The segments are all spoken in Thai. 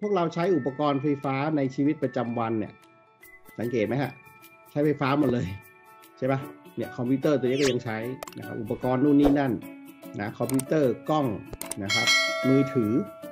วกเราใช้อุปกรณ์ไฟฟ้าในชีวิตประจำวันเนี่ยสังเกตไหมฮะใช้ไฟฟ้าหมดเลยใช่ปะเนี่ยคอมพิวเตอร์ตัวนี้ก็ยังใช้นะครับอุปกรณ์นู่นนี่นั่นนะคอมพิวเตอร์กล้องนะครับมือถือ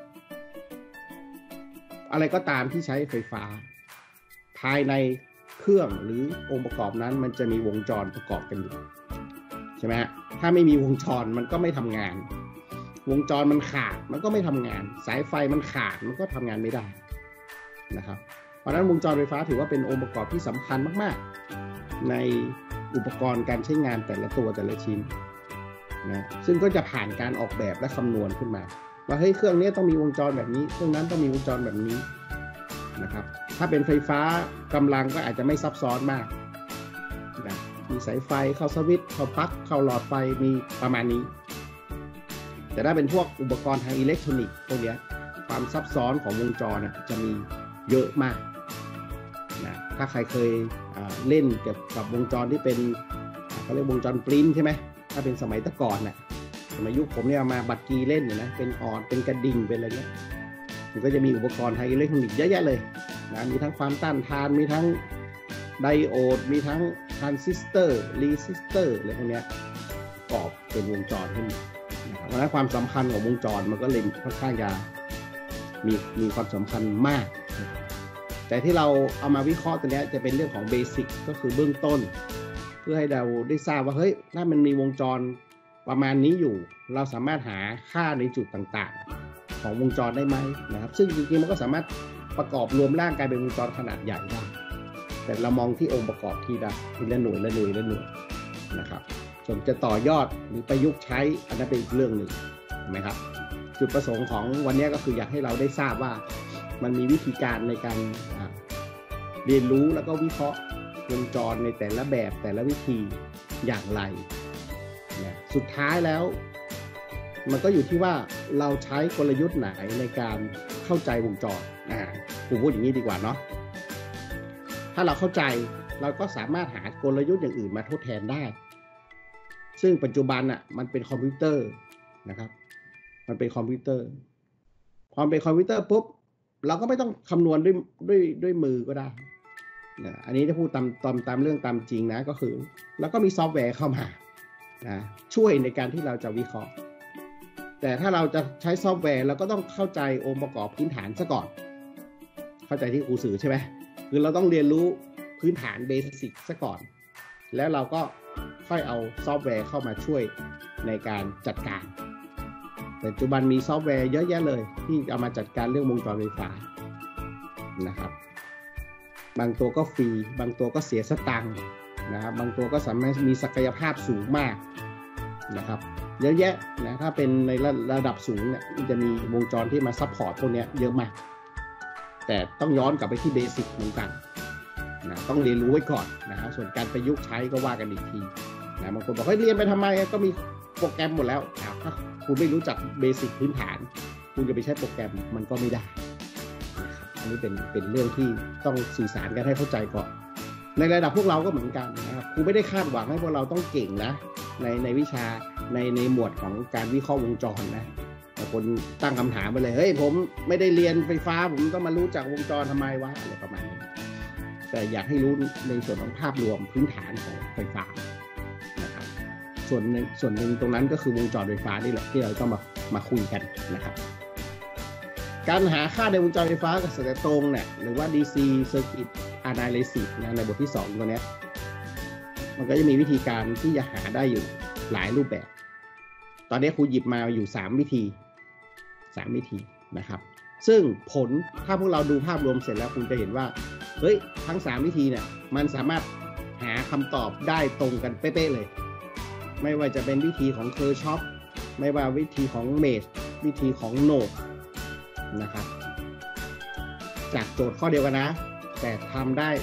อะไรก็ตามที่ใช้ไฟฟ้าภายในเครื่องหรือองค์ประกอบนั้นมันจะมีวงจรประกอบกันอยู่ใช่ไหมฮะถ้าไม่มีวงจรมันก็ไม่ทำงานวงจรมันขาดมันก็ไม่ทำงานสายไฟมันขาดมันก็ทำงานไม่ได้นะครับเพราะฉะนั้นวงจรไฟฟ้าถือว่าเป็นองค์ประกอบที่สำคัญมากๆในอุปกรณ์การใช้งานแต่ละตัวแต่ละชิ้นนะซึ่งก็จะผ่านการออกแบบและคำนวณขึ้นมาว่าเฮ้ยเครื่องนี้ต้องมีวงจรแบบนี้เครื่องนั้นต้องมีวงจรแบบนี้นะครับถ้าเป็นไฟฟ้ากำลังก็อาจจะไม่ซับซ้อนมากนะมีสายไฟเข้าสวิตช์เข้าปลั๊กเข้าหลอดไฟมีประมาณนี้แต่ถ้าเป็นพวกอุปกรณ์ทางอิเล็กทรอนิกส์พวกนี้ความซับซ้อนของวงจรจะมีเยอะมากนะถ้าใครเคยเล่นเกี่ยวกับวงจรที่เป็นเขาเรียกวงจรปริ้นใช่ไหมถ้าเป็นสมัยตะก่อนน่ะสมัยยุคผมเนี่ยมาบัตรกีเล่นนะเป็นออดเป็นกระดิ่งเป็นอะไรเงี้ยมันก็จะมีอุปกรณ์ทางอิเล็กทรอนิกส์เยอะแยะเลยนะมีทั้งความต้านทานมีทั้งไดโอดมีทั้งทรานซิสเตอร์รีซิสเตอร์อะไรพวกนี้ประกอบเป็นวงจรขึ้นมาเพราะฉะนั้นความสำคัญของวงจรมันก็เลยค่อนข้างจะมีความสำคัญมากแต่ที่เราเอามาวิเคราะห์ตัวนี้จะเป็นเรื่องของเบสิกก็คือเบื้องต้นเพื่อให้เราได้ทราบว่าเฮ้ยถ้ามันมีวงจรประมาณนี้อยู่เราสามารถหาค่าในจุดต่างๆของวงจรได้ไหมนะครับซึ่งจริงๆมันก็สามารถประกอบรวมร่างกลายเป็นวงจรขนาดใหญ่ได้แต่เรามองที่องค์ประกอบทีละหน่วยนะครับส่วนจะต่อยอดหรือประยุกต์ใช้อันนั้นเป็นอีกเรื่องหนึ่งถูกไหมครับจุดประสงค์ของวันนี้ก็คืออยากให้เราได้ทราบว่ามันมีวิธีการในการเรียนรู้แล้วก็วิเคราะห์วงจรในแต่ละแบบแต่ละวิธีอย่างไรนะสุดท้ายแล้วมันก็อยู่ที่ว่าเราใช้กลยุทธ์ไหนในการเข้าใจวงจรผมพูดอย่างนี้ดีกว่าเนาะถ้าเราเข้าใจเราก็สามารถหากลยุทธ์อย่างอื่นมาทดแทนได้ซึ่งปัจจุบันมันเป็นคอมพิวเตอร์นะครับมันเป็นคอมพิวเตอร์พอเป็นคอมพิวเตอร์ปุ๊บเราก็ไม่ต้องคำนวณด้วยมือก็ได้นะอันนี้ถ้าพูดตามเรื่องตามจริงนะก็คือแล้วก็มีซอฟต์แวร์เข้ามานะช่วยในการที่เราจะวิเคราะห์แต่ถ้าเราจะใช้ซอฟต์แวร์เราก็ต้องเข้าใจองค์ประกอบพื้นฐานซะก่อนเข้าใจที่ครูสื่อใช่ไหมคือเราต้องเรียนรู้พื้นฐานเบสิกซะก่อนแล้วเราก็ค่อยเอาซอฟต์แวร์เข้ามาช่วยในการจัดการปัจจุบันมีซอฟต์แวร์เยอะแยะเลยที่เอามาจัดการเรื่องวงจรไฟฟ้านะครับบางตัวก็ฟรีบางตัวก็เสียสตังค์นะครับบางตัวก็สามารถมีศักยภาพสูงมากนะครับเยอะแยะนะถ้าเป็นในระดับสูงเนี่ยจะมีวงจรที่มาซัพพอร์ตพวกนี้เยอะมากแต่ต้องย้อนกลับไปที่เบสิกเหมือนกันนะต้องเรียนรู้ไว้ก่อนนะครับส่วนการประยุกต์ใช้ก็ว่ากันอีกทีนะบางคนบอกให้เรียนไปทำไมก็มีโปรแกรมหมดแล้วถ้าคุณไม่รู้จักเบสิกพื้นฐานคุณจะไปใช้โปรแกรมมันก็ไม่ได้นะครับอันนี้เป็นเรื่องที่ต้องสื่อสารกันให้เข้าใจก่อนในระดับพวกเราก็เหมือนกันนะครับครูไม่ได้คาดหวังให้พวกเราต้องเก่งนะในวิชาในหมวดของการวิเคราะห์วงจรนะแต่คนตั้งคำถามไปเลยเฮ้ยผมไม่ได้เรียนไฟฟ้าผมต้องมารู้จักวงจรทำไมวะอะไรประมาณนี้แต่อยากให้รู้ในส่วนของภาพรวมพื้นฐานของไฟฟ้านะครับส่วนหนึ่งตรงนั้นก็คือวงจรไฟฟ้านี่แหละที่เราต้องมาคุยกันนะครับการหาค่าในวงจรไฟฟ้ากับสายตรงเนี่ยหรือว่า DC Circuit Analysis นะในบทที่2ตัวนี้มันก็จะมีวิธีการที่จะหาได้อยู่หลายรูปแบบตอนนี้ครูหยิบมาอยู่3วิธีนะครับซึ่งผลถ้าพวกเราดูภาพรวมเสร็จแล้วคุณจะเห็นว่าเฮ้ยทั้ง3วิธีเนี่ยมันสามารถหาคำตอบได้ตรงกันเป๊ะๆเลยไม่ว่าจะเป็นวิธีของเคอร์ชอปไม่ว่าวิธีของเมชวิธีของโนดนะครับจากโจทย์ข้อเดียวกันนะแต่ทำได้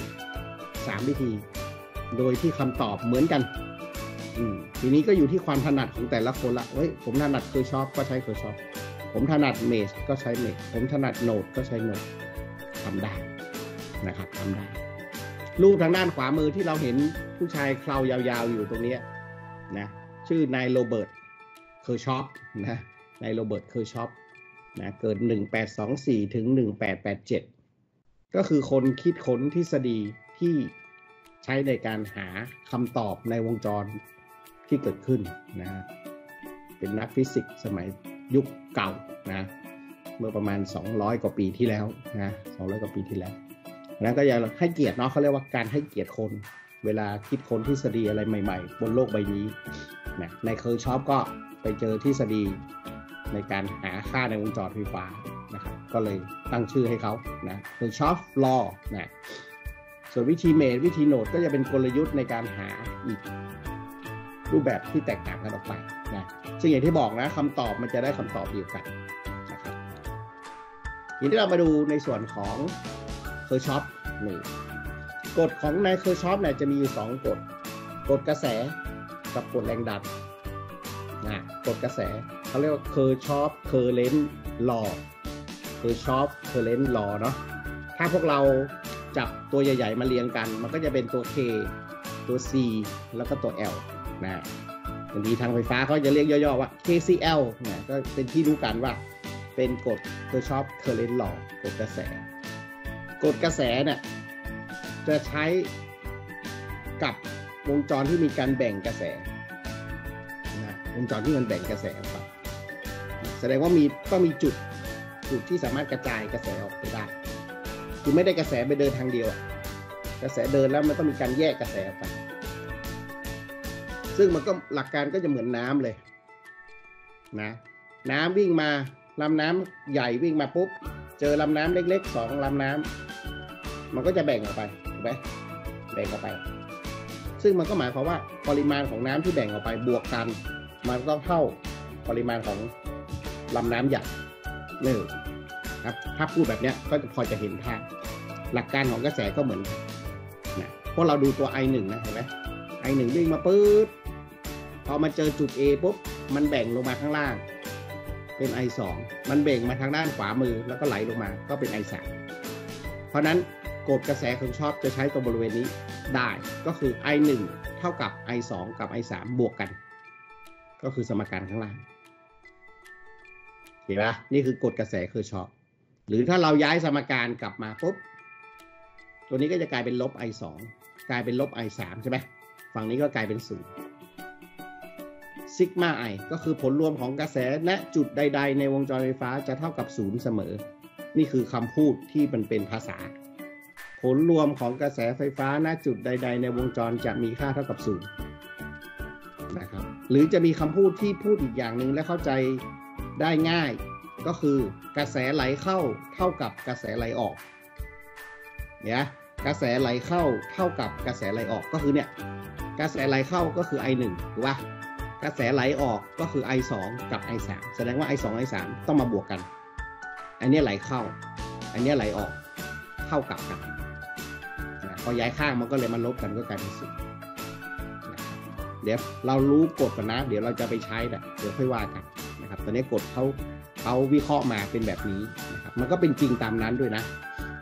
3วิธีโดยที่คำตอบเหมือนกันทีนี้ก็อยู่ที่ความถนัดของแต่ละคนละเฮ้ยผมถนัดเคอร์ชอปก็ใช้เคอร์ชอปผมถนัดเมชก็ใช้เมชผมถนัดโนดก็ใช้โนดทำได้นะครับทำได้รูปทางด้านขวามือที่เราเห็นผู้ชายเครายาวๆอยู่ตรงนี้นะชื่อนายโรเบิร์ตเคอร์ชอปนะนายโรเบิร์ตเคอร์ชอปนะเกิด1824ถึง1887ก็คือคนคิดค้นทฤษฎีที่ใช้ในการหาคำตอบในวงจรที่เกิดขึ้นนะเป็นนักฟิสิกส์สมัยยุคเก่านะเมื่อประมาณ200กว่าปีที่แล้วนะ200กว่าปีที่แล้วนั้นก็อย่าให้เกียรติเนาะเขาเรียกว่าการให้เกียรติคนเวลาคิดค้นทฤษฎีอะไรใหม่ๆบนโลกใบนี้นะในเคอร์ชอฟก็ไปเจอทฤษฎีในการหาค่าในวงจรไฟฟ้านะครับก็เลยตั้งชื่อให้เขานะเคอร์ชอฟลอนะส่วนวิธีเมทวิธีโนดก็จะเป็นกลยุทธ์ในการหาอีกรูปแบบที่แตกต่างกันออกไปนะซึ่งอย่างที่บอกนะคำตอบมันจะได้คำตอบเดียวกันนะครับทีนี้เรามาดูในส่วนของเคอร์ชอฟนี่กฎของในเคอร์ชอฟเนี่ยจะมีอยู่2กฎกระแสกับกฎแรงดันนะกฎกระแสเขาเรียกว่าเคอร์ชอฟเคอร์เรนต์ลอเคอร์ชอฟเคอร์เรนต์ลอเนาะถ้าพวกเราจับตัวใหญ่ๆมาเรียงกันมันก็จะเป็นตัว K ตัว C แล้วก็ตัว L นะบางทีทางไฟฟ้าเขาจะเรียกย่อๆว่า KCL นะก็เป็นที่รู้กันว่าเป็นกฎเคอร์ชอฟเคอร์เรนต์ลอกฎกระแสเนี่ยจะใช้กับวงจรที่มีการแบ่งกระแสนะวงจรที่มันแบ่งกระแสออกไปแสดงว่าต้องมีจุดที่สามารถกระจายกระแสออกไปได้คือไม่ได้กระแสไปเดินทางเดียวกระแสเดินแล้วมันต้องมีการแยกกระแสออกไปซึ่งมันก็หลักการก็จะเหมือนน้ำเลยนะน้ำวิ่งมาลำน้ำใหญ่วิ่งมาปุ๊บเจอลำน้ำเล็กๆ2ลำน้ำมันก็จะแบ่งออกไปถูกไหมแบ่งออกไปซึ่งมันก็หมายความว่าปริมาณของน้ำที่แบ่งออกไปบวกกันมันต้องเท่าปริมาณของลำน้ำใหญ่ครับถ้าพูดแบบนี้ก็พอจะเห็นภาพหลักการของกระแสก็เหมือนกันนะพวกเราดูตัว I1 นะเห็นไหม I1 วิ่งมาปื๊ดพอมาเจอจุด A ปุ๊บมันแบ่งลงมาข้างล่างเป็น I2 มันแบ่งมาทางด้านขวามือแล้วก็ไหลลงมาก็เป็น I3 เพราะนั้นกฎกระแสเคอร์ชอฟจะใช้ตรงบริเวณนี้ได้ก็คือ I1 เท่ากับ I2 กับ I3 บวกกันก็คือสมการข้างล่างเห็นปะนี่คือกฎกระแสเคอร์ชอฟหรือถ้าเราย้ายสมการกลับมาปุ๊บตัวนี้ก็จะกลายเป็นลบ I2 กลายเป็นลบ I3 ใช่ไหมฝั่งนี้ก็กลายเป็น0ซิกมา I ก็คือผลรวมของกระแสณจุดใดๆในวงจรไฟฟ้าจะเท่ากับ0เสมอนี่คือคำพูดที่มันเป็นภาษาผลรวมของกระแสไฟฟ้าณจุดใดๆในวงจรจะมีค่าเท่ากับ0นะครับหรือจะมีคำพูดที่พูดอีกอย่างหนึ่งและเข้าใจได้ง่ายก็คือกระแสไหลเข้าเท่ากับกระแสไหลออกเนี่ยกระแสไหลเข้าเท่ากับกระแสไหลออกก็คือเนี่ยกระแสไหลเข้าก็คือ I1 ถูกป่ะกระแสไหลออกก็คือ I2 กับ I3 แสดงว่า I2 I3 ต้องมาบวกกันอันนี้ไหลเข้าอันนี้ไหลออกเท่ากับกันพอย้ายข้างมันก็เลยมาลบกันก็กลายเป็น0เดี๋ยวเรารู้กฎก่อนนะเดี๋ยวเราจะไปใช้แต่เดี๋ยวค่อยว่ากันนะครับตอนนี้กฎเขาวิเคราะห์มาเป็นแบบนี้นะครับมันก็เป็นจริงตามนั้นด้วยนะ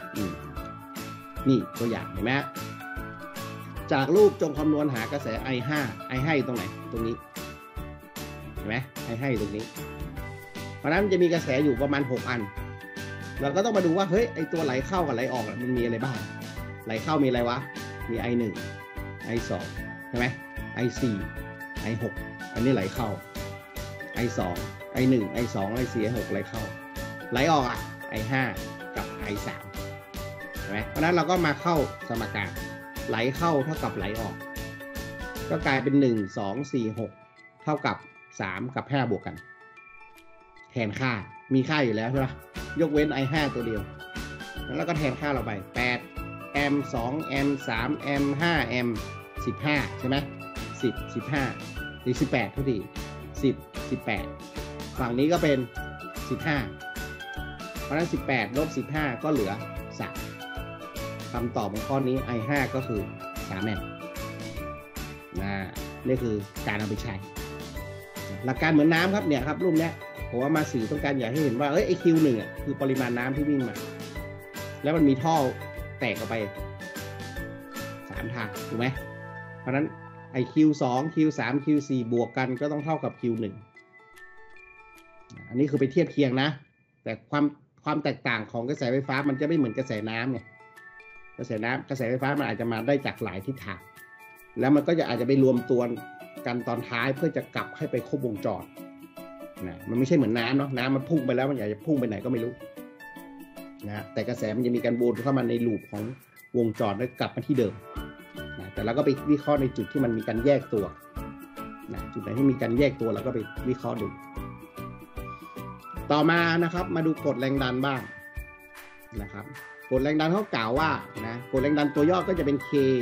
นี่ตัวอย่างเห็นไหมจากรูปจงคำนวณหากระแส I5 ตรงไหนตรงนี้เห็นไหม I5 ตรงนี้เพราะนั้นจะมีกระแสอยู่ประมาณ6อันเราก็ต้องมาดูว่าเฮ้ยไอตัวไหลเข้ากับไหลออกมันมีอะไรบ้างไหลเข้ามีอะไรวะมี I1 I2 ใช่ไหม I4 I6 อันนี้ไหลเข้า I2 I1 I2 I4 I6 ไหลเข้าไหลออกI5 กับ I3 ใช่ไหมเพราะนั้นเราก็มาเข้าสมการไหลเข้าเท่ากับไหลออกก็กลายเป็น1 2 4 6เท่ากับ3กับ5บวกกันแทนค่ามีค่าอยู่แล้วใช่ไหมยกเว้น I5 ตัวเดียวแล้วก็แทนค่าเราไป8แอมป์2แอมป์3แอมป์5แอมป์15ใช่ไหม10 15หรือ18เท่าที่10 18ฝั่งนี้ก็เป็น15เพราะฉะนั้น18ลบ15ก็เหลือ3คำตอบของข้อนี้ I5 ก็คือ3แอมป์นี่คือการเอาไปใช้หลักการเหมือนน้ำครับเนี่ยครับรูปเนี้ยผมว่ามาสื่อต้องการอยากให้เห็นว่าไอ้ Q1 คือปริมาณน้ำที่วิ่งมาแล้วมันมีท่อแตกออกไป3ทางถูกไหมเพราะนั้นไอ้ Q2 Q3 Q4 บวกกันก็ต้องเท่ากับ Q1 อันนี้คือไปเทียบเคียงนะแต่แต่ความแตกต่างของกระแสไฟฟ้ามันจะไม่เหมือนกระแสน้ำไงกระแสไฟฟ้ามันอาจจะมาได้จากหลายทิศทางแล้วมันก็จะอาจจะไปรวมตัวกันตอนท้ายเพื่อจะกลับให้ไปครบวงจรนะมันไม่ใช่เหมือนน้ำเนาะน้ำมันพุ่งไปแล้วมันอยากจะพุ่งไปไหนก็ไม่รู้นะแต่กระแสมันจะมีการวนเข้ามาในลูปของวงจรแล้วกลับมาที่เดิมนะแต่เราก็ไปวิเคราะห์ในจุดที่มันมีการแยกตัวนะจุดไหนที่มีการแยกตัวเราก็ไปวิเคราะห์ดูต่อมานะครับมาดูกฎแรงดันบ้างนะครับกฎแรงดันเขากล่าวว่านะกฎแรงดันตัวย่อก็จะเป็น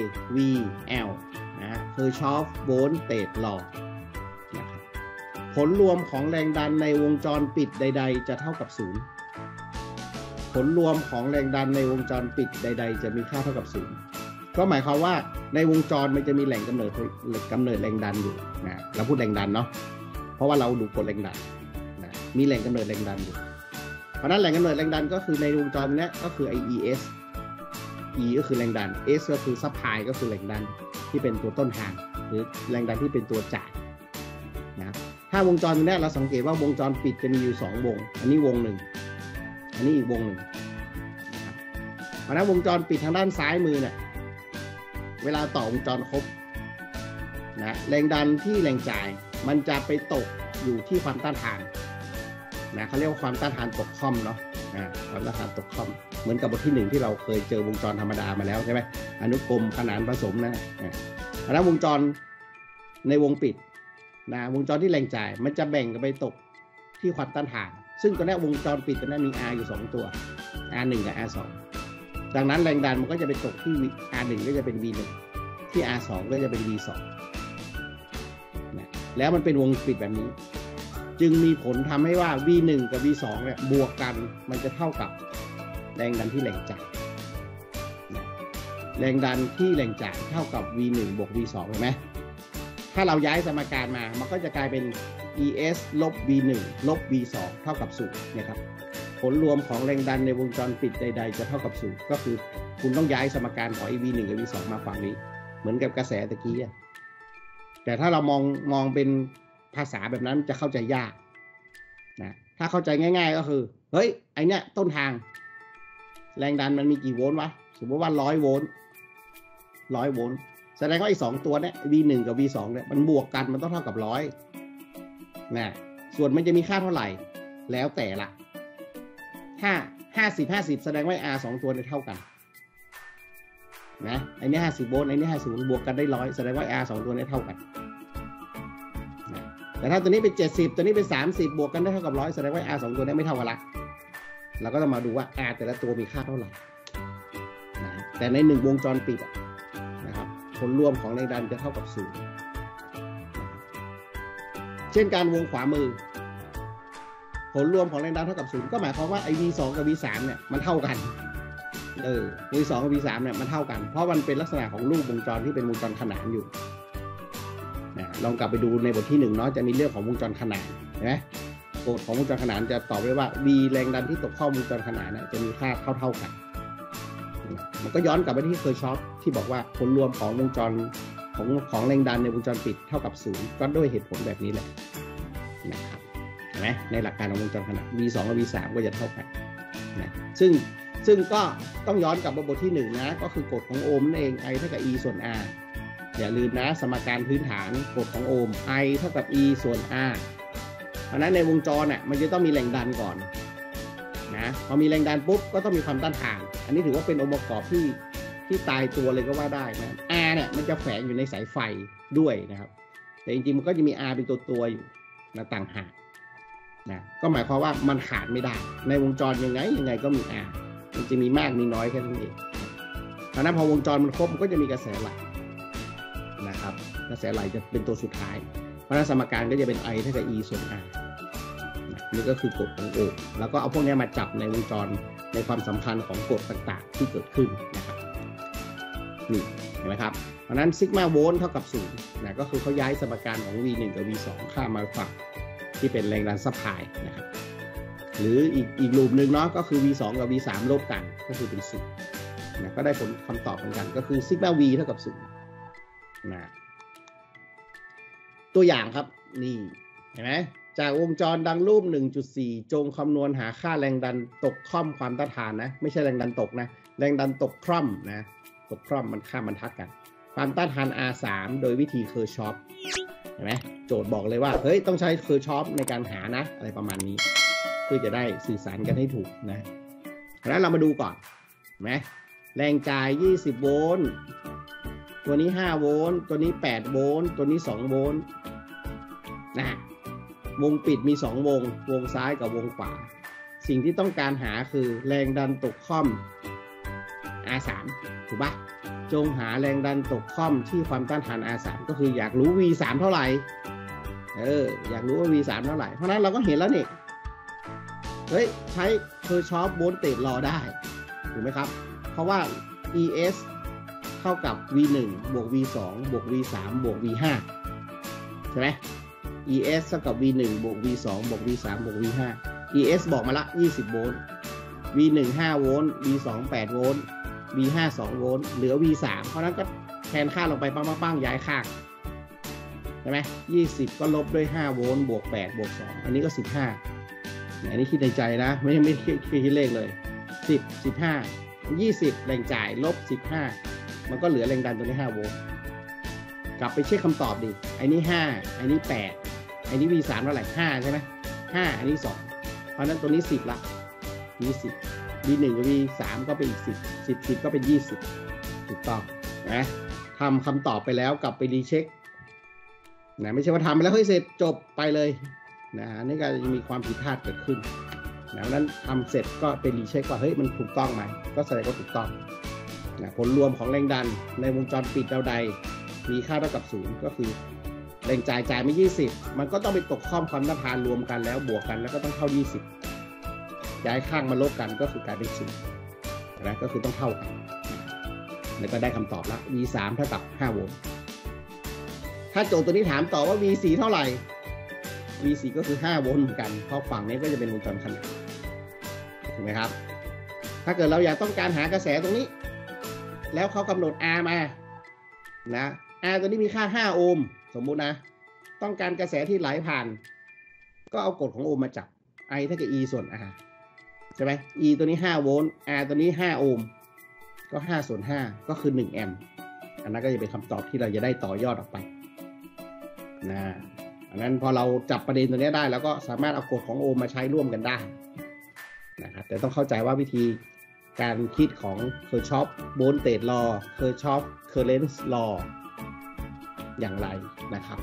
KVL นะKirchhoff Voltage Law นะครับผลรวมของแรงดันในวงจรปิดใดๆจะเท่ากับ0ผลรวมของแรงดันในวงจรปิดใดๆจะมีค่าเท่ากับ0ก็หมายความว่าในวงจรมันจะมีแหล่งกำเนิดแรงดันอยู่นะเราพูดแรงดันเนาะเพราะว่าเราดูกฎแรงดันนะมีแหล่งกำเนิดแรงดันอยู่เพราะนั้นแหล่งกำเนิดแรงดันก็คือในวงจรนี้ก็คือ ES E ก็คือแรงดัน S ก็คือซัพพลายก็คือแรงดันที่เป็นตัวต้นทางหรือแรงดันที่เป็นตัวจ่ายนะถ้าวงจรนี้เราสังเกตว่าวงจรปิดจะมีอยู่2วงอันนี้วงหนึ่งอันนี้อีกวงหนึ่งนะครับเพราะนั้นวงจรปิดทางด้านซ้ายมือเนี่ยเวลาต่อวงจรครบนะแรงดันที่แรงจ่ายมันจะไปตกอยู่ที่ความต้านทานนะเขาเรียกว่าความต้านทานตกค่อมเนาะความต้านทานตกค่อมเหมือนกับบทที่1ที่เราเคยเจอวงจรธรรมดามาแล้วใช่ไหมอนุกรมขนานผสมนะเพราะนั้นวงจรในวงปิดนะวงจรที่แรงจ่ายมันจะแบ่งกันไปตกที่ความต้านทานซึ่งตอนนี้วงจรปิดตอนนี้มี R อยู่2ตัว R1 กับ R2 ดังนั้นแรงดันมันก็จะไปตกที่ R1 ก็จะเป็น V1 ที่ R2 ก็จะเป็น V2 นะแล้วมันเป็นวงปิดแบบนี้จึงมีผลทำให้ว่า V1 กับ V2 เนี่ยบวกกันมันจะเท่ากับแรงดันที่แรงจ่ายแรงดันที่แรงจ่ายเท่ากับ V1 บวก V2 เห็นไหมถ้าเราย้ายสมการมามันก็จะกลายเป็น ES ลบ V1 ลบ V2 เท่ากับ0นะครับผลรวมของแรงดันในวงจรปิดใดๆจะเท่ากับ0ก็คือคุณต้องย้ายสมการของ V1 กับ V2 มาฝั่งนี้เหมือนกับกระแสตะกี้แต่ถ้าเรามองเป็นภาษาแบบนั้นจะเข้าใจยากนะถ้าเข้าใจง่ายๆก็คือเฮ้ยไอเนี้ยต้นทางแรงดันมันมีกี่โวลต์วะสมมติว่า100 โวลต์แสดงว่าไอ้2ตัวเนี้ย V1 กับ V2 เนี่ยมันบวกกันมันต้องเท่ากับ100นะส่วนมันจะมีค่าเท่าไหร่แล้วแต่ละถ้า50แสดงว่า R 2ตัวเนี่ยเท่ากันนะไอ้นี่50 โวลต์ไอ้นี่50 โวลต์บวกกันได้100แสดงว่า R 2ตัวเนี่ยเท่ากันนะแต่ถ้าตัวนี้เป็น70ตัวนี้เป็น30บวกกันได้เท่ากับ100แสดงว่า R 2ตัวเนี่ยไม่เท่ากันละเราก็ต้องมาดูว่า R แต่ละตัวมีค่าเท่าไหร่นะแต่ใน1วงจรปิดนะครับผลรวมของแรงดันจะเท่ากับ0เช่นการวงขวามือผลรวมของแรงดันเท่ากับ0ก็หมายความว่าไอ้ V2 กับ V3 เนี่ยมันเท่ากันV2 กับ V3 เนี่ยมันเท่ากันเพราะมันเป็นลักษณะของรูปวงจรที่เป็นวงจรขนานอยู่นะลองกลับไปดูในบทที่1เนาะจะมีเรื่องของวงจรขนานเห็นไหมกฎของวงจรขนานจะตอบไว้ว่า V แรงดันที่ตกเข้าวงจรขนานนะจะมีค่าเท่ากันมันก็ย้อนกลับไปที่เคอร์ชอฟที่บอกว่าผลรวมของวงจรของแรงดันในวงจรปิดเท่ากับ0ก็ด้วยเหตุผลแบบนี้แหละนะครับเห็นไหมในหลักการของวงจรขนาน V2 กับ V3 ก็จะเท่ากันนะซึ่งก็ต้องย้อนกลับบทที่1นะก็คือกฎของโอห์มนั่นเอง I เท่ากับ E ส่วน R อย่าลืมนะสมการพื้นฐานกฎของโอห์ม I เท่ากับ E ส่วน R เพราะนั้นในวงจรน่ะมันจะต้องมีแรงดันก่อนนะพอมีแรงดันปุ๊บก็ต้องมีความต้านทานอันนี้ถือว่าเป็นองค์ประกอบที่ตายตัวเลยก็ว่าได้นะ R เนี่ยมันจะแฝงอยู่ในสายไฟด้วยนะครับแต่จริงๆมันก็จะมี R เป็นตัวอยู่นะต่างหากนะก็หมายความว่ามันขาดไม่ได้ในวงจรยังไงก็มี R มันจะมีมากมีน้อยแค่นั้นเองเพราะนั้นพอวงจรมันครบมันก็จะมีกระแสไหลนะครับกระแสไหลจะเป็นตัวสุดท้ายเพราะนั้นสมการก็จะเป็น I เท่ากับ E ส่วน R นี่ก็คือกฎของโอห์มแล้วก็เอาพวกนี้มาจับในวงจรในความสำคัญของกฎต่างๆที่เกิดขึ้นนะครับนี่เห็นไหมครับเพราะนั้นซิกมาโวลต์เท่ากับ0นะก็คือเขาย้ายสมการของ V1 กับ V2 ข้ามมาฝั่งที่เป็นแรงดันซัพพลายนะครับหรืออีกรูปหนึ่งเนาะก็คือ V2 กับ V3 ลบกันก็คือเป็น0นะก็ได้ผลคำตอบเหมือนกันก็คือซิกมา V เท่ากับ0นะตัวอย่างครับนี่เห็นไหมจากวงจรดังรูป 1.4 จงคำนวณหาค่าแรงดันตกคล่อมความต้านทานนะไม่ใช่แรงดันตกนะแรงดันตกคล่อมนะตกคล่อมมันค่าบรรทัดกันความต้านทาน R3 โดยวิธีเคอร์ชอฟเห็นไหมโจทย์บอกเลยว่าเฮ้ยต้องใช้เคอร์ชอฟในการหานะอะไรประมาณนี้เพื่อจะได้สื่อสารกันให้ถูกนะแล้วเรามาดูก่อนเห็นไหมแรงจ่าย20โวลต์ตัวนี้5โวลต์ตัวนี้8โวลต์ตัวนี้2โวลต์นะวงปิดมี2วงซ้ายกับวงขวาสิ่งที่ต้องการหาคือแรงดันตกค่อม R3 ถูกปะจงหาแรงดันตกค่อมที่ความต้านทาน R3 ก็คืออยากรู้ V3 เท่าไหร่อยากรู้ว่า V3 เท่าไหร่เพราะนั้นเราก็เห็นแล้วนี่เฮ้ยใช้เคอร์ชอฟโวลเตจลอได้ถูกไหมครับเพราะว่า ES เท่ากับ V1 บวก V2 บวก V3 บวก V5 ใช่ไหม ES เท่ากับ V1 บวก V2 บวก V3 บวก V5 ES บอกมาละ20โวลต์ V1 5โวลต์ V2 8โวลต์ V5 2โวลต์เหลือ V3 เพราะนั้นก็แทนค่าลงไปปั้งย้ายข้างใช่ไหม20ก็ลบด้วย5โวลต์บวก8บวก2อันนี้ก็15อันนี้คิดในใจนะไม่คิดเลขเลย10 15 20แรงจ่ายลบ15มันก็เหลือแรงดันตัวนี้5โวลต์กลับไปเช็คคำตอบดิอันนี้5อันนี้8อันนี้ V3 เท่าไหร่5ใช่ไหม5อันนี้2เพราะนั้นตัวนี้10ละนี้10 V1 กับ V3 ก็เป็นอีก10ก็เป็น20ถูกต้องนะทำคำตอบไปแล้วกลับไปรีเช็คนะไม่ใช่ว่าทำไปแล้วเฮ้ยเสร็จจบไปเลยนะนี่ก็จะมีความผิดพลาดเกิดขึ้นนะนั้นทำเสร็จก็ไปรีเช็คว่าเฮ้ยมันถูกต้องไหมก็แสดงว่าถูกต้องนะผลรวมของแรงดันในวงจรปิดดาวใดมีค่าเท่ากับ0ก็คือแรงจ่ายไม่20มันก็ต้องไปตกข้อมความต้านทานรวมกันแล้วบวกกันแล้วก็ต้องเท่า20ย้ายข้างมาลบกันก็คือกลายเป็น0นะก็คือต้องเท่ากันแล้วก็ได้คำตอบละ V3 เท่ากับ5โวลต์ถ้าโจทย์ตัวนี้ถามต่อว่า V4 เท่าไหร่ V4 ก็คือ5โวลต์เหมือนกันเพราะฝั่งนี้ก็จะเป็นวงจรขนานถูกไหมครับถ้าเกิดเราอยากต้องการหากระแสตรงนี้แล้วเขากำหนด R มานะ R ตัวนี้มีค่า5โอห์มสมมุตินะต้องการกระแสที่ไหลผ่านก็เอากฎของโอห์มมาจับ I เท่ากับ E ส่วน R ใช่ไหม E ตัวนี้5โวลต์ R ตัวนี้5โอห์มก็5ส่วน5ก็คือ1แอมป์อันนั้นก็จะเป็นคำตอบที่เราจะได้ต่อยอดออกไปนะอันนั้นพอเราจับประเด็นตัวนี้ได้แล้วก็สามารถเอากฎของโอห์มมาใช้ร่วมกันได้นะครับแต่ต้องเข้าใจว่าวิธีการคิดของ Kirchhoff Voltage Law Kirchhoff Current Law อย่างไรนะครับ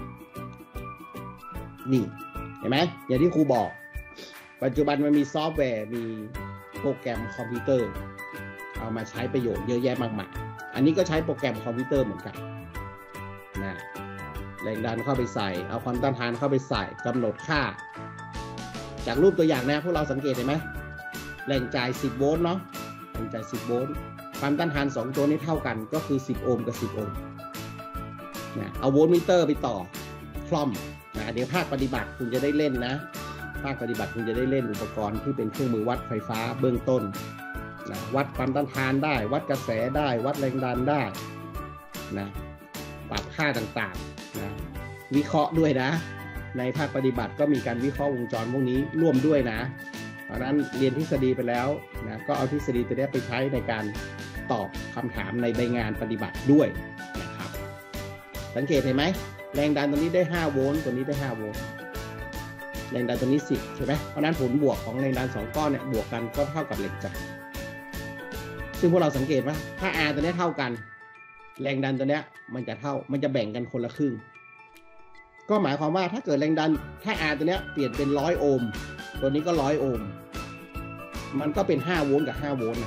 นี่เห็นไหมอย่างที่ครูบอกปัจจุบันมันมีซอฟต์แวร์มีโปรแกรมคอมพิวเตอร์เอามาใช้ประโยชน์เยอะแยะมากมายอันนี้ก็ใช้โปรแกรมคอมพิวเตอร์เหมือนกันนะแรงดันเข้าไปใส่เอาความต้านทานเข้าไปใส่กำหนดค่าจากรูปตัวอย่างนะพวกเราสังเกตเห็นไหมแรงจ่าย10โวลต์เนาะแรงจ่าย10โวลต์ความต้านทาน2ตัวนี้เท่ากันก็คือ10โอห์มกับ10โอห์มนะเอาโวลต์มิเตอร์ไปต่อคล่อมนะเดี๋ยวภาคปฏิบัติคุณจะได้เล่นนะภาคปฏิบัติคุณจะได้เล่นอุปกรณ์ที่เป็นเครื่องมือวัดไฟฟ้าเบื้องต้นนะวัดความต้านทานได้วัดกระแสได้วัดแรงดันได้นะปรับค่าต่างๆนะวิเคราะห์ด้วยนะในภาคปฏิบัติก็มีการวิเคราะห์วงจรพวกนี้ร่วมด้วยนะเพราะนั้นเรียนทฤษฎีไปแล้วนะก็เอาทฤษฎีตัวนี้ไปใช้ในการตอบคำถามในใบงานปฏิบัติด้วยนะครับสังเกตเห็นไหมแรงดันตัวนี้ได้5โวลต์ตัวนี้ได้5โวลต์แรงดันตัวนี้10ใช่ไหมเพราะนั้นผลบวกของแรงดัน2ก้อนเนี่ยบวกกันก็เท่ากับแรงจ่ายซึ่งพวกเราสังเกตว่าถ้า R ตัวนี้เท่ากันแรงดันตัวนี้มันจะแบ่งกันคนละครึ่งก็หมายความว่าถ้าเกิดแรงดันถ้า R ตัวนี้เปลี่ยนเป็น100โอห์มตัวนี้ก็100โอห์มมันก็เป็น5โวลต์กับ5โวลต์นะ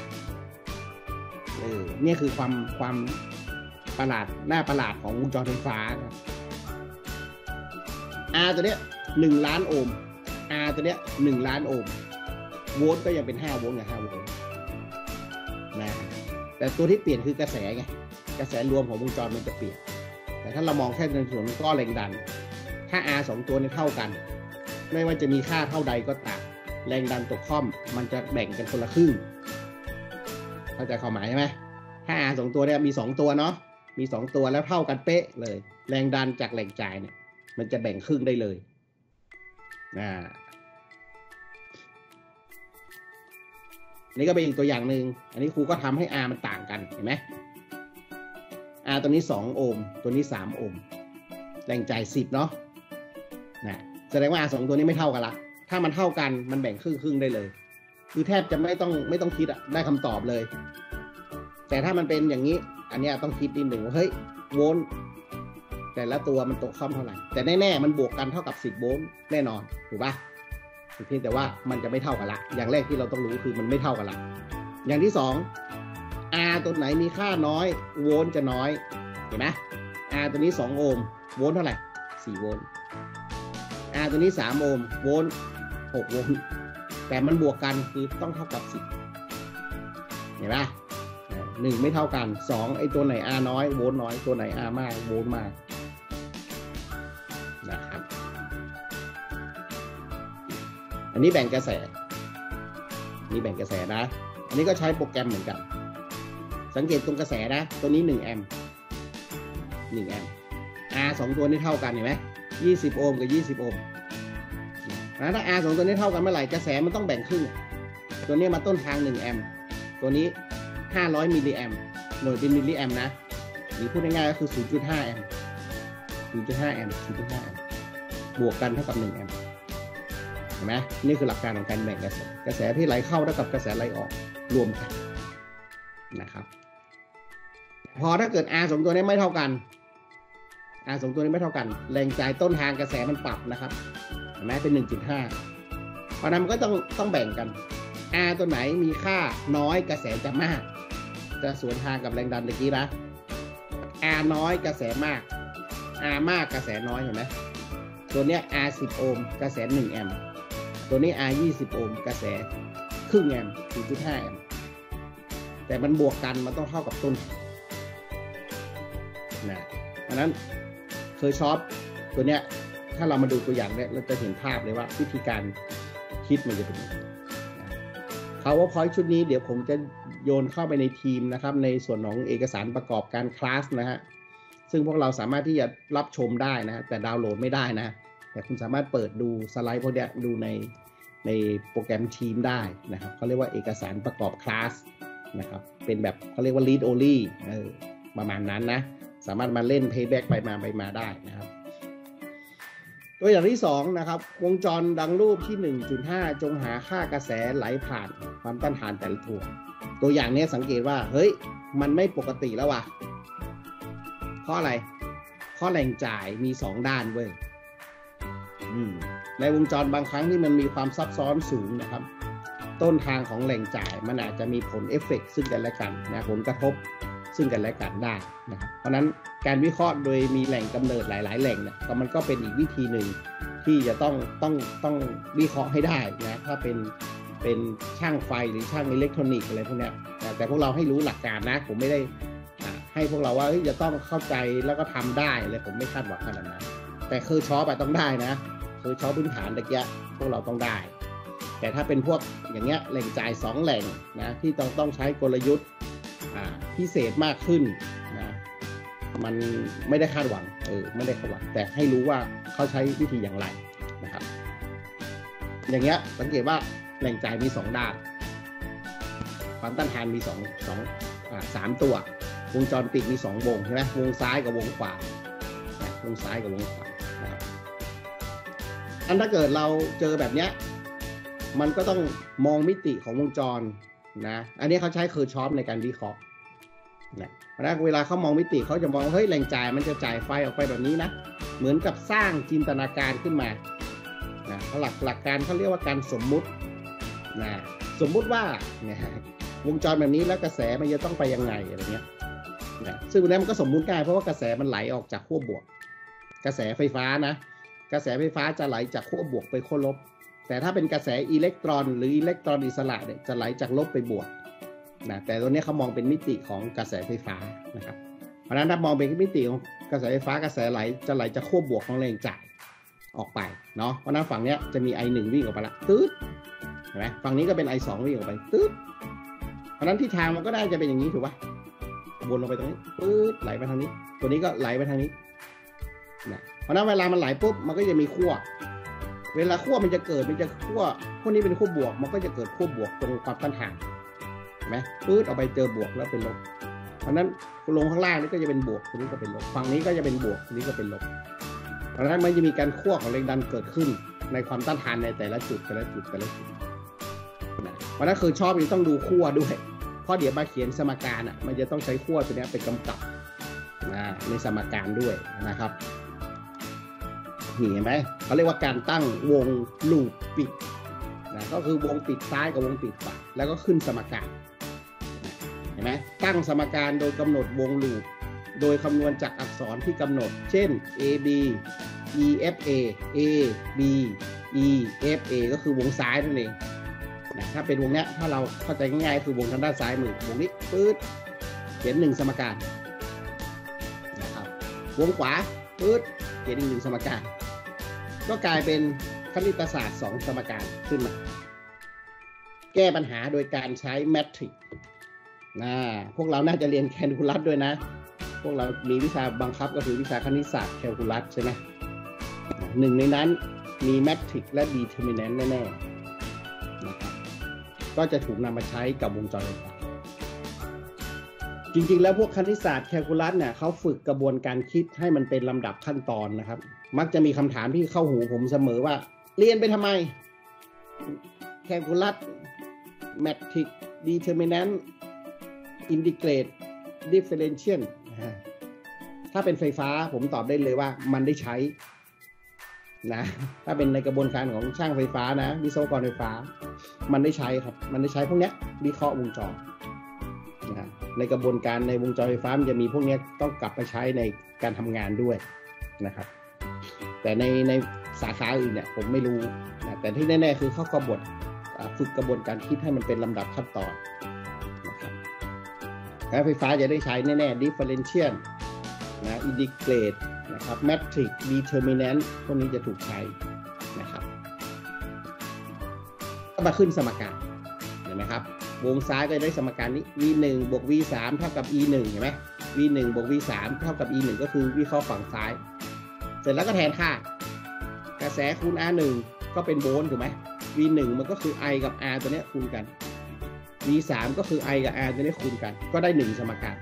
นี่คือความประหลาดหน้าประหลาดของวงจรไฟฟ้านะ R ตัวนี้1ล้านโอห์ม R ตัวนี้1ล้านโอห์มโวลต์ก็ยังเป็น5โวลต์กับ5โวลต์นะแต่ตัวที่เปลี่ยนคือกระแสไงกระแสรวมของวงจรมันจะเปลี่ยนแต่ถ้าเรามองแค่ในส่วนก้อนแรงดันถ้า R 2ตัวนี้เท่ากันไม่ว่าจะมีค่าเท่าใดก็ตามแรงดันตกค่อมมันจะแบ่งกันคนละครึ่งเข้าใจความหมายใช่ไหมถ้า R 2ตัวเนี่ยมี2ตัวเนาะมี2ตัวแล้วเท่ากันเป๊ะเลยแรงดันจากแรงจ่ายเนี่ยมันจะแบ่งครึ่งได้เลยนี่ก็เป็นอีกตัวอย่างหนึ่งอันนี้ครูก็ทำให้ R มันต่างกันเห็นไหม R ตัวนี้2โอห์มตัวนี้3โอห์มแรงจ่าย10เนาะแสดงว่า R 2ตัวนี้ไม่เท่ากันละถ้ามันเท่ากันมันแบ่งครึ่งได้เลยคือแทบจะไม่ต้องคิดอะได้คำตอบเลยแต่ถ้ามันเป็นอย่างนี้อันนี้ต้องคิดนิดหนึ่งว่าเฮ้ยโวลต์แต่ละตัวมันตกค่อมเท่าไหร่แต่แน่ๆมันบวกกันเท่ากับ10โวลต์แน่นอนถูกปะเพียงแต่ว่ามันจะไม่เท่ากันละอย่างแรกที่เราต้องรู้คือมันไม่เท่ากันละอย่างที่2 R ตัวไหนมีค่าน้อยโวลต์จะน้อยเห็นไหม R ตัวนี้2โอห์มโวลต์เท่าไหร่4โวลต์ R ตัวนี้3โอห์มโวลต์6โวลต์แต่มันบวกกันคือต้องเท่ากับ10เห็นไหม1ไม่เท่ากัน2ไอ้ตัวไหน R น้อยโวลต์น้อยตัวไหน R มากโวลต์มากนะครับอันนี้แบ่งกระแสนี่แบ่งกระแสนะอันนี้ก็ใช้โปรแกรมเหมือนกันสังเกตตรงกระแสนะตัวนี้1แอมป์1แอมป์ R 2ตัวนี้เท่ากันเห็นไหม20โอห์มกับ20โอห์มถ้า R 2ตัวนี้เท่ากันเมื่อไหร่กระแสมันต้องแบ่งครึ่งตัวนี้มาต้นทาง1แอมป์ตัวนี้500มิลลิแอมป์หน่วยเป็นมิลลิแอมป์นะหรือพูดง่ายๆก็คือ 0.5 แอมป์ 0.5 แอมป์ 0.5 แอมป์บวกกันเท่ากับ1แอมป์เห็นไหมนี่คือหลักการของการแบ่งกระแสที่ไหลเข้าเท่ากับกระแสไหลออกรวมกันนะครับพอถ้าเกิด R 2ตัวนี้ไม่เท่ากัน R 2ตัวนี้ไม่เท่ากันแรงจ่ายต้นทางกระแสมันปรับนะครับเห็นไหมเป็น 1.5 เพราะนั้นมันก็ต้องแบ่งกัน R ตัวไหนมีค่าน้อยกระแสจะมากจะสวนทางกับแรงดันเมื่อกี้นะ R น้อยกระแสมาก R มากกระแสน้อยเห็นไหมตัวเนี้ย R 10โอห์มกระแส1แอมป์ตัวนี้ R 20โอห์มกระแสครึ่งแอมป์ 0.5 แอมป์แต่มันบวกกันมันต้องเท่ากับต้นนะเพราะนั้นเคอร์ชอฟตัวเนี้ยถ้าเรามาดูตัวอย่างเนี่ยเราจะเห็นภาพเลยว่าวิธีการคิดมันจะเป็นยังไง PowerPoint ชุดนี้เดี๋ยวผมจะโยนเข้าไปในทีมนะครับในส่วนของเอกสารประกอบการคลาสนะฮะซึ่งพวกเราสามารถที่จะรับชมได้นะแต่ดาวน์โหลดไม่ได้นะแต่คุณสามารถเปิดดูสไลด์พวกนี้ดูในโปรแกรมทีมได้นะครับเขาเรียกว่าเอกสารประกอบคลาสนะครับเป็นแบบเขาเรียกว่า read only ประมาณนั้นนะสามารถมาเล่น playback ไปมาได้นะครับตัวอย่างที่2นะครับวงจรดังรูปที่ 1.5 จงหาค่ากระแสไหลผ่านความต้านทานแต่ละตัวอย่างนี้สังเกตว่าเฮ้ยมันไม่ปกติแล้วว่ะเพราะอะไรเพราะแรงจ่ายมี2ด้านเว้ยในวงจรบางครั้งที่มันมีความซับซ้อนสูงนะครับต้นทางของแรงจ่ายมันอาจจะมีผลเอฟเฟกต์ซึ่งกันและกันนะผลกระทบซึ่งกันและกันได้นะครับเพราะนั้นการวิเคราะห์โดยมีแหล่งกำเนิดหลายๆแหล่งเนี่ยมันก็เป็นอีกวิธีหนึ่งที่จะต้องวิเคราะห์ให้ได้นะถ้าเป็นช่างไฟหรือช่างอิเล็กทรอนิกส์อะไรพวกนี้แต่พวกเราให้รู้หลักการนะผมไม่ได้ให้พวกเราว่าจะต้องเข้าใจแล้วก็ทำได้เลยผมไม่คาดหวังขนาดนั้นแต่คือชอปต้องได้นะคือชอปพื้นฐานตะเกียพวกเราต้องได้แต่ถ้าเป็นพวกอย่างเงี้ยแหล่งจ่าย2แหล่งนะที่ต้องใช้กลยุทธ์พิเศษมากขึ้นนะมันไม่ได้คาดหวังไม่ได้คาดหวังแต่ให้รู้ว่าเขาใช้วิธีอย่างไรนะครับอย่างเงี้ยสังเกตว่าแหล่งจ่ายมี2ด้านความต้านทานมี3ตัววงจรปิดมี2วงใช่ไหมวงซ้ายกับวงขวาวงซ้ายกับวงขวานะครับถ้าเกิดเราเจอแบบเนี้ยมันก็ต้องมองมิติของวงจรนะอันนี้เขาใช้เคอร์ชอฟในการวิเคราะห์นะเพราะฉะนั้นเวลาเขามองมิติเขาจะมองเฮ้ยแรงจ่ายมันจะจ่ายไฟออกไปแบบนี้นะเหมือนกับสร้างจินตนาการขึ้นมานะหลักการเขาเรียกว่าการสมมุตินะสมมุติว่าเนี่ยวงจรแบบนี้แล้วกระแสมันจะต้องไปยังไงอะไรเงี้ยนะซึ่งวันนี้มันก็สมมุติง่ายเพราะว่ากระแสมันไหลออกจากขั้วบวกกระแสไฟฟ้านะกระแสไฟฟ้าจะไหลจากขั้วบวกไปขั้วลบแต่ถ้าเป็นกระแสอิเล็กตรอนหรืออิเล็กตรอนอิสระเนี่ยจะไหลจากลบไปบวกนะแต่ตัวนี้เขามองเป็นมิติของกระแสไฟฟ้านะครับเพราะฉะนั้นถ้ามองเป็นมิติของกระแสไฟฟ้ากระแสไหลจะไหลจากขั้วบวกของแรงจ่ายออกไปเนาะเพราะนั้นฝั่งนี้จะมี I1 วิ่งออกไปละตื๊ดเห็นไหมฝั่งนี้ก็เป็น I2 วิ่งออกไปตื๊ดเพราะนั้นทิศทางมันก็ได้จะเป็นอย่างนี้ถูกปะวนลงไปตรงนี้ตื๊ดไหลไปทางนี้ตัวนี้ก็ไหลไปทางนี้นะเพราะนั้นเวลามันไหลปุ๊บมันก็จะมีขั้วเวลาขั้วมันจะเกิดมันจะขั้วพวกนี้เป็นขั้วบวกมันก็จะเกิดขั้วบวกตรงความต้านทานเห็นไหมปื๊ดออกไปเจอบวกแล้วเป็นลบเพราะนั้นลงข้างล่างนี่ก็จะเป็นบวกตรงนี้ก็เป็นลบฝั่งนี้ก็จะเป็นบวกตรงนี้ก็เป็นลบเพราะนั้นมันจะมีการขั้วของแรงดันเกิดขึ้นในความต้านทานในแต่ละจุดเพราะนั้นคือชอบนี่ต้องดูขั้วด้วยเพราะเดี๋ยวมาเขียนสมการมันจะต้องใช้ขั้วตัวนี้เป็นกำกับในสมการด้วยนะครับเห็นไหมเขาเรียกว่าการตั้งวงลูปปิดก็คือวงปิดซ้ายกับวงปิดขวาแล้วก็ขึ้นสมการเห็นไหมตั้งสมการโดยกำหนดวงลูปโดยคำนวณจากอักษรที่กำหนดเช่น A B E F A A B E F A ก็คือวงซ้ายนั่นเองถ้าเป็นวงนี้ถ้าเราเข้าใจง่ายๆคือวงทางด้านซ้ายมือวงนี้ปื๊ดเขียน1สมการนะครับวงขวาปื๊ดเขียนอีก1สมการก็กลายเป็นคณิตศาสตร์2สมการขึ้นมาแก้ปัญหาโดยการใช้แมทริกซ์พวกเราน่าจะเรียนแคลคูลัสด้วยนะพวกเรามีวิชาบังคับก็คือวิชาคณิตศาสตร์แคลคูลัสใช่ไหมหนึ่งในนั้นมีแมทริกซ์และดีเทอร์มิแนนต์แน่ๆนะครับก็จะถูกนำมาใช้กับวงจรไฟฟ้าจริงๆแล้วพวกคณิตศาสตร์แคลคูลัสเนี่ยเขาฝึกกระบวนการคิดให้มันเป็นลำดับขั้นตอนนะครับมักจะมีคำถามที่เข้าหูผมเสมอว่าเรียนไปทำไมแคลคูลัสแมทริกซ์ดีเทอร์มิแนนต์อินทิเกรตดิฟเฟอเรนเชียลถ้าเป็นไฟฟ้าผมตอบได้เลยว่ามันได้ใช้นะถ้าเป็นในกระบวนการของช่างไฟฟ้านะวิศวกรไฟฟ้ามันได้ใช้ครับมันได้ใช้พวกนี้วิเคราะห์วงจรนะในกระบวนการในวงจรไฟฟ้ามันจะมีพวกนี้ต้องกลับไปใช้ในการทำงานด้วยนะครับแต่ในสาขาอื่นเนี่ยผมไม่รู้นะแต่ที่แน่ๆคือเขาฝึกกระบวนการคิดให้มันเป็นลำดับขั้นตอนนะครับการไฟฟ้าจะได้ใช้แน่ๆ differential นะ integrate นะครับ matrix determinant พวกนี้จะถูกใช้นะครับก็มาขึ้นสมการเห็นไหมครับวงซ้ายก็ได้สมการนี้ v1 บวก v3 เท่ากับ e1 เห็นไหม v1 บวก v3 เท่ากับ e1 ก็คือวิเคราะห์ฝั่งซ้ายเสร็จแล้วก็แทนค่ากระแสคูณ r1 ก็เป็นโวลต์ถูกไหม v1 มันก็คือ i กับ r ตัวนี้คูณกัน v3 ก็คือ i กับ r ตัวนี้คูณกันก็ได้1สมการ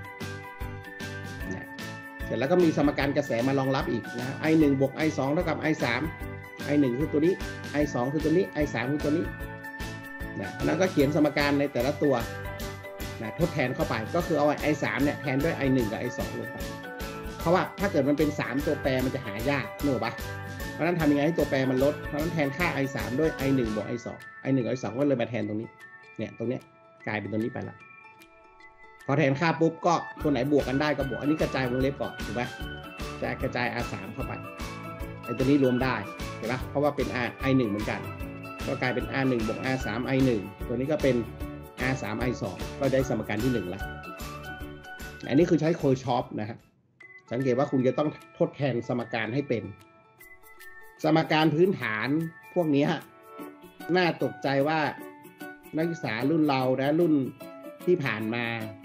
เสร็จแล้วก็มีสมการกระแสมารองรับอีกนะ i1 บวก i2 เท่ากับ i3 i1 คือตัวนี้ i2 คือตัวนี้ i3 คือตัวนี้นะแล้วก็เขียนสมการในแต่ละตัวนะทดแทนเข้าไปก็คือเอา i3 เนี่ยแทนด้วย i1 กับ i2 ลงไปเพราะว่าถ้าเกิดมันเป็น3ตัวแปรมันจะหายากนึกออกปะเพราะนั้นทำยังไงให้ตัวแปรมันลดเพราะนั้นแทนค่า i3 ด้วย i1 บวก i2 i1 กับ i2 ก็เลยมาแทนตรงนี้เนี่ยตรงนี้กลายเป็นตัวนี้ไปละพอแทนค่าปุ๊บก็ตัวไหนบวกกันได้ก็บวกอันนี้กระจายวงเล็บก่อนถูกไหมจะกระจาย r3 เข้าไปไอ้ตัวนี้รวมได้เห็นปะเพราะว่าเป็น i1 เหมือนกันก็กลายเป็น r1 บวก r3 i1 ตัวนี้ก็เป็น r3 i2 ก็ได้สมการที่1แล้วอันนี้คือใช้โคชอปนะฮะสังเกตว่าคุณจะต้องทดแทนสมการให้เป็นสมการพื้นฐานพวกนี้น่าตกใจว่านักศึกษารุ่นเรานะรุ่นที่ผ่านมา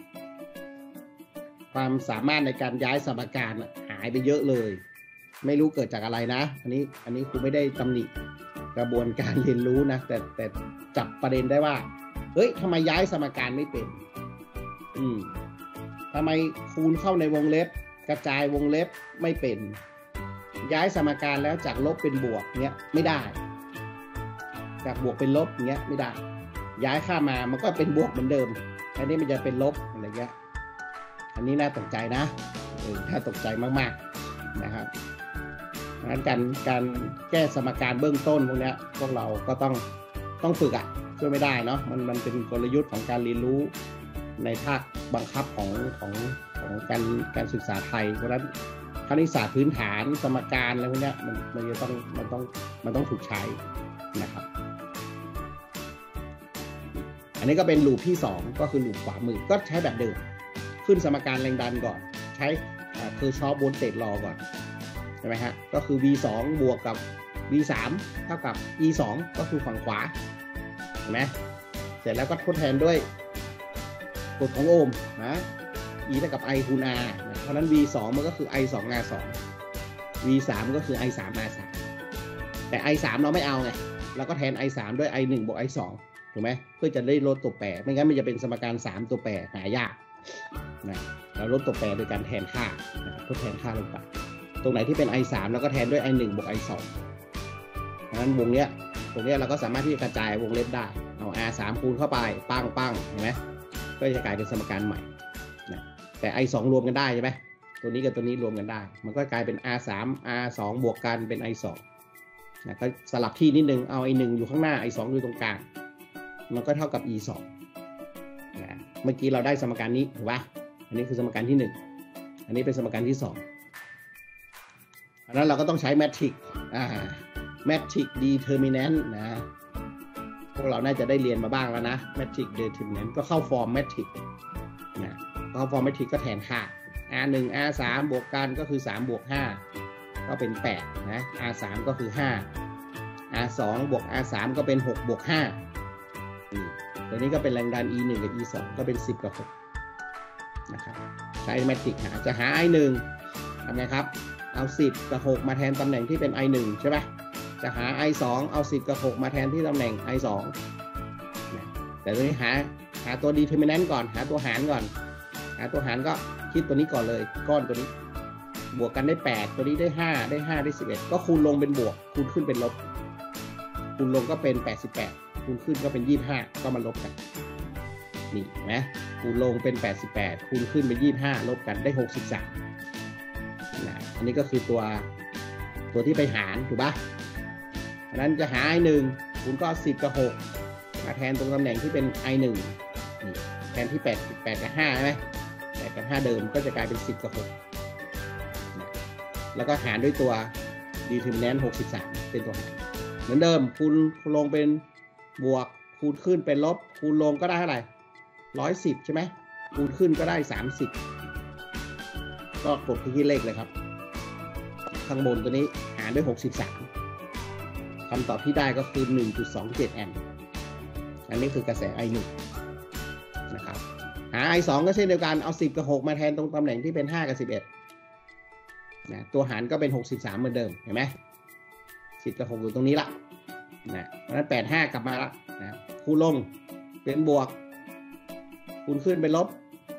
ความสามารถในการย้ายสมการหายไปเยอะเลยไม่รู้เกิดจากอะไรนะอันนี้ครูไม่ได้ตำหนิกระบวนการเรียนรู้นะแต่จับประเด็นได้ว่าเฮ้ยทำไมย้ายสมการไม่เป็นทำไมคูณเข้าในวงเล็บกระจายวงเล็บไม่เป็นย้ายสมการแล้วจากลบเป็นบวกเนี้ยไม่ได้จากบวกเป็นลบเงี้ยไม่ได้ย้ายค่ามามันก็เป็นบวกเหมือนเดิมอันนี้มันจะเป็นลบอะไรเงี้ยอันนี้น่าตกใจนะน่าตกใจมากๆนะครับงั้นการแก้สมการเบื้องต้นพวกนี้พวกเราก็ต้องฝึกช่วยไม่ได้เนาะมันเป็นกลยุทธ์ของการเรียนรู้ในภาคบังคับของการศึกษาไทยเพราะฉะนั้นคณิตศาสตร์พื้นฐานสมการอะไรพวกนี้มันจะต้องถูกใช้นะครับอันนี้ก็เป็นลูปที่2ก็คือลูปขวามือก็ใช้แบบเดิมขึ้นสมการแรงดันก่อนใช้เคอร์ชอฟโวลเตจลอก่อนใช่ไหมฮะก็คือ v2 บวกกับ v3 เท่ากับ e2 ก็คือฝั่งขวาเห็นไหมเสร็จแล้วก็ทดแทนด้วยกฎของโอห์มนะ e เท่ากับ i คูณ r เพราะนั้น v2 มันก็คือ i 2 r 2 v3 ก็คือ i 3 r 3 แต่ I3 เราไม่เอาไงเราก็แทน I3 ด้วย I1 บวก I2 ถูกไหมเพื่อจะได้ลดตัวแปรไม่งั้นมันจะเป็นสมการ3ตัวแปรหายากนะเราลดตัวแปรโดยการแทนค่าทดแทนค่าลงไปตรงไหนที่เป็น I3 เราก็แทนด้วย I1 บวก I2 เพราะฉะนั้นวงเนี้ยตรงนี้เราก็สามารถที่จะกระจายวงเล็บได้เอา R3 คูณเข้าไปปั้งเห็นไหมก็จะกลายเป็นสมการใหม่นะแต่ I2 รวมกันได้ใช่ไหมตัวนี้กับตัวนี้รวมกันได้มันก็กลายเป็น R3 R2 บวกกันเป็น I2 นะก็สลับที่นิดนึงเอา I1 อยู่ข้างหน้า I2 อยู่ตรงกลางมันก็เท่ากับ E2 นะเมื่อกี้เราได้สมการนี้ถูกป่ะอันนี้คือสมการที่1อันนี้เป็นสมการที่2อันนั้นเราก็ต้องใช้แมทริกMatrix Determinant นะพวกเราน่าจะได้เรียนมาบ้างแล้วนะ Matrix Determinant ก็เข้าฟอร์ม Matrix นะเข้าฟอร์ม Matrix ก็แทนค่า R1 R3 บวกกันก็คือ3บวก5ก็เป็น8นะ R3 ก็คือ5 R2 บวก R3 ก็เป็น6บวก5ตัวนี้ก็เป็นแรงดัน E1 กับ E2 ก็เป็น10กับ6นะครับใช้ Matrix จะหา I1 ทำไงครับเอา10กับ6มาแทนตำแหน่งที่เป็น I1 ใช่ไหมจะหา I2 เอา10กับ6มาแทนที่ตำแหน่ง I2 แต่ตัวนี้หาตัว determinant ก่อนหาตัวหารก่อนหาตัวหารก็คิดตัวนี้ก่อนเลยก้อนตัวนี้บวกกันได้8ตัวนี้ได้5ได้5ได้11ก็คูณลงเป็นบวกคูณขึ้นเป็นลบคูณลงก็เป็น88คูณขึ้นก็เป็น25ก็มาลบกันนี่นะคูณลงเป็น88คูณขึ้นเป็น25ลบกันได้63นะอันนี้ก็คือตัวที่ไปหารถูกปะอันนั้นจะหา I1 คุณก็10กับ6มาแทนตรงตำแหน่งที่เป็น I1 นี่แทนที่8กับ5ใช่ไหม8กับ5เดิมก็จะกลายเป็น10กับ6นะแล้วก็หารด้วยตัว determinant 63เป็นตัวหารเหมือนเดิมคูณลงเป็นบวกคูณขึ้นเป็นลบคูณลงก็ได้เท่าไหร่110ใช่ไหมคูณขึ้นก็ได้30ก็กดที่เลขเลยครับข้างบนตัวนี้หารด้วย63คำตอบที่ได้ก็คือ 1.27 แอมป์อันนี้คือกระแส I1 นะครับหา I2 ก็เช่นเดียวกันเอา10กับ6มาแทนตรงตำแหน่งที่เป็น5กับ11นะตัวหารก็เป็น63เหมือนเดิมเห็นไหม10กับ6อยู่ตรงนี้ละนะเพราะฉะนั้น85กลับมาละนะคูณลงเป็นบวกคูณขึ้นเป็นลบ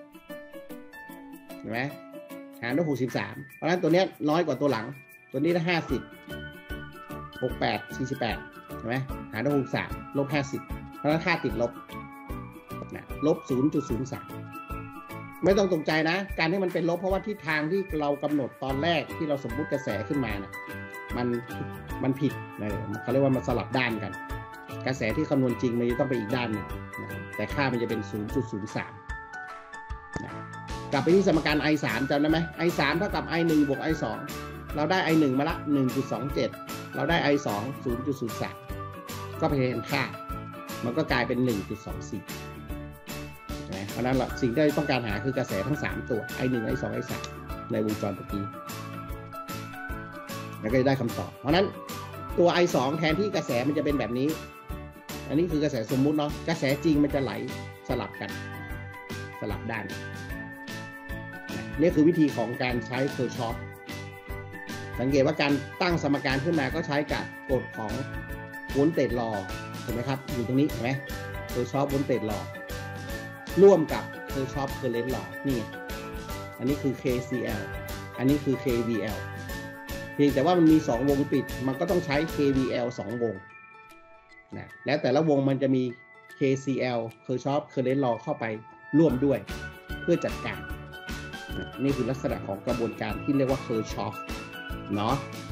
เห็นไหมหารด้วย63เพราะฉะนั้นตัวนี้น้อยกว่าตัวหลังตัวนี้ได้50 68 48ใช่ไหมหารด้วย63ลบ50เพราะฉะนั้นค่าติดลบนะลบ 0.03 ไม่ต้องตกใจนะการที่มันเป็นลบเพราะว่าทิศทางที่เรากำหนดตอนแรกที่เราสมมุติกระแสขึ้นมานะมันผิดเขาเรียกว่ามันสลับด้านกันกระแสที่คำนวณจริงมันจะต้องไปอีกด้านหนึ่งนะแต่ค่ามันจะเป็น 0.03 นะกลับไปที่สมการ I3 จำได้ไหม I3 เท่ากับ I1 บวก I2 เราได้ I1 มาละ 1.27 เราได้ I2 0.03 ก็ไปแทนค่ามันก็กลายเป็น 1.24 นะเพราะนั้นสิ่งที่ต้องการหาคือกระแสทั้ง3ตัว I1 I2 I3 ในวงจรตะกี้แล้วก็จะได้คำตอบเพราะนั้นตัว I2 แทนที่กระแสมันจะเป็นแบบนี้อันนี้คือกระแสสมมุติเนาะกระแสจริงมันจะไหลสลับกันสลับด้านนี่คือวิธีของการใช้เคอร์ชอฟสังเกตว่าการตั้งสมการขึ้นมาก็ใช้กับกฎของโวลเตจลอเห็นไหมครับอยู่ตรงนี้เห็นไหมเคอร์ชอฟโวลเตจลอร่วมกับเคอร์ชอฟเคอร์เรนต์ลอนี่อันนี้คือ KCL อันนี้คือ KVL เพียงแต่ว่ามันมี2วงปิดมันก็ต้องใช้ KVL 2วงนะแล้วแต่ละวงมันจะมี KCL เคอร์ชอฟเคอร์เรนต์ลอเข้าไปร่วมด้วยเพื่อจัดการนี่คือลักษณะของกระบวนการที่เรียกว่าเคอร์ชอฟเนาะ